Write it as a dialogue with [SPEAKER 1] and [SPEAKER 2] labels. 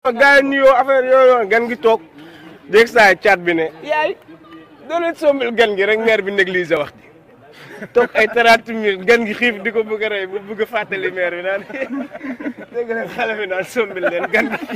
[SPEAKER 1] gars yi nuyoo affaire yooyu gan gi toog dégg saa caat bi ne yaay doo leen sombal gan gi rek maire bi négligé wax ji toog ay 30 minutes gan gi xiif di ko bëgg a rey bu bëgg a fàttali maire bi naan dégg nga xale bi naan sombal leen gan gi.